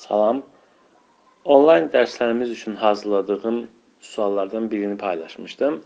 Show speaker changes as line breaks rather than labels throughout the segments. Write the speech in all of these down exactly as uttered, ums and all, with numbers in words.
Salam. Onlayn dərslərimiz üçün hazırladığım suallardan birini paylaşmışdım.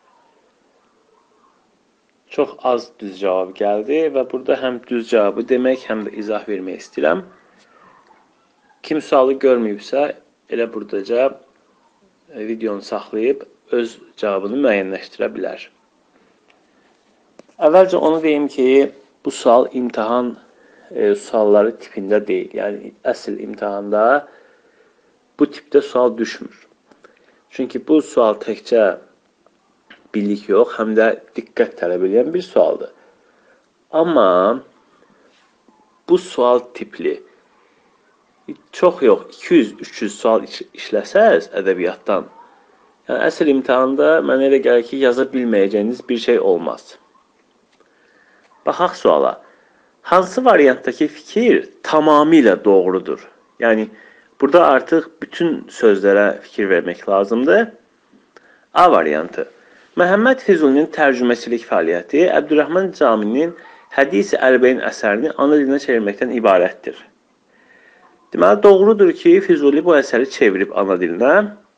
Çox az düz cavab gəldi və burada həm düz cavabı demək, həm də izah vermək istəyirəm. Kim sualı görməyibsə, elə buradaca videonu saxlayıb öz cavabını müəyyənləşdirə bilər. Əvvəlcə onu deyim ki, bu sual imtahan e, sualları tipində deyil. Yəni, əsl imtahanda bu tipdə sual düşmür. Çünki bu sual təkcə bilik yox, həm də diqqət tələb edən bir sualdır. Amma bu sual tipli çox yox, iki yüz üç yüz sual iş işləsəz ədəbiyyatdan, yəni əsl imtahanda mənə elə gəlir ki, yaza bilməyəcəyiniz bir şey olmaz. Baxaq suala. Hansı variantdakı fikir tamamilə doğrudur? Yəni, burada artıq bütün sözlərə fikir vermək lazımdır. A variantı. Məhəmməd Füzulinin tərcüməçilik fəaliyyəti Əbdürrəhman Caminin Hədis-i Ərbəin əsərini ana dilinə çevirməkdən ibarətdir. Deməli, doğrudur ki, Füzuli bu əsəri çevirib ana dilinə.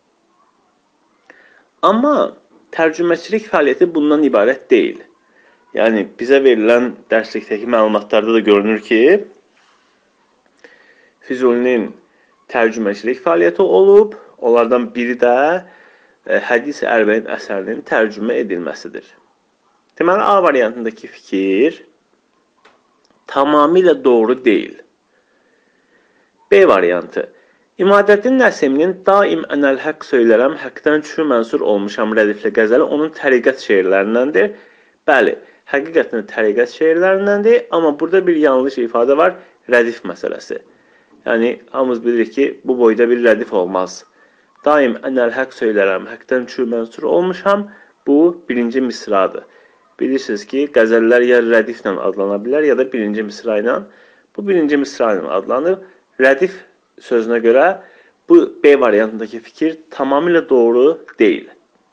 Amma tərcüməçilik fəaliyyəti bundan ibarət deyil. Yəni, bizə verilən dərslikdəki məlumatlarda da görünür ki, Füzulinin tərcüməçilik fəaliyyəti olub, onlardan biri də e, Hədis-i Ərbəin əsərinin tərcümə edilməsidir. Deməli, A variantındakı fikir tamamilə doğru deyil. B variantı. İmadəddin Nəsiminin daim ənəl-həq söylərəm, həqdən çürü mənsur olmuşam rədifli qəzəli onun təriqət şeirlərindəndir. Bəli, həqiqətən təriqət şeirlərindəndir, amma burada bir yanlış ifadə var, rədif məsələsi. Yəni, hamımız bilirik ki, bu boyda bir rədif olmaz. Daim ənəl-həq söylərəm, həqdən çürü mənsur olmuşam, bu birinci misradır. Bilirsiniz ki, qəzəllər ya rədiflə adlana bilər, ya da birinci misra ilə. Bu birinci misra ilə adlanır. Rədif sözünə görə bu B variantındakı fikir tamamilə doğru deyil.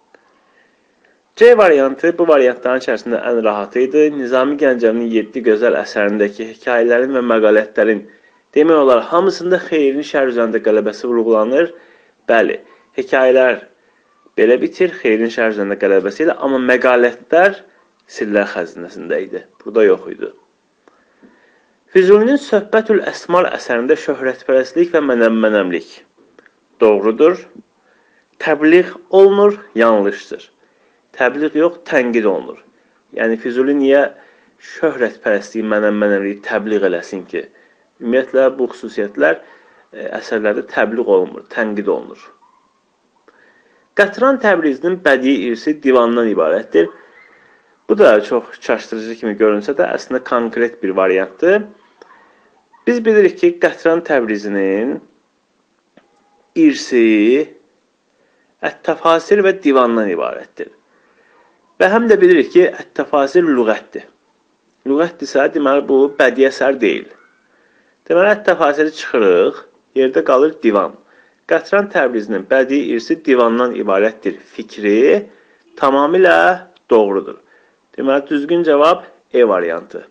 C variantı bu variantların içərisində ən rahatı idi. Nizami Gəncəvinin yeddi gözəl əsərindəki hekayələrin və məqalətlərin demək olar hamısında xeyrin şər üzərində qələbəsi vurğulanır. Bəli, hekayələr belə bitir, xeyrin şər üzərində qələbəsi ilə, amma məqalətlər Sirlər xəzinəsində idi. Burada yox idi. Füzulinin Söhbətül Əsmar əsərində şöhrətpərəstlik və mənəm-mənəmlik doğrudur. Təbliğ olunur, yanlışdır. Təbliğ yox, tənqid olunur. Yəni, Füzuli niyə şöhrətpərəstliyi, mənəm-mənəmliyi təbliğ eləsin ki? Ümumiyyətlə, bu xüsusiyyətlər e, əsərlərdə təbliğ olunmur, tənqid olunur. Qətran Təbrizinin bədii irsi divandan ibarətdir. Bu da çox çaşdırıcı kimi görünsə də, əslində konkret bir variantdır. Biz bilirik ki, Qətran Təbrizinin irsi ət-təfasir və divandan ibarətdir. Və həm də bilirik ki, ət-təfasir lüğətdir. Lüğətdirsə, deməli, bu bədii əsər deyil. Deməli, ət-təfasiri çıxırıq, yerdə qalır divan. Qətran Təbrizinin bədii irsi divandan ibarətdir fikri tamamilə doğrudur. Deməli, düzgün cavab E variantı.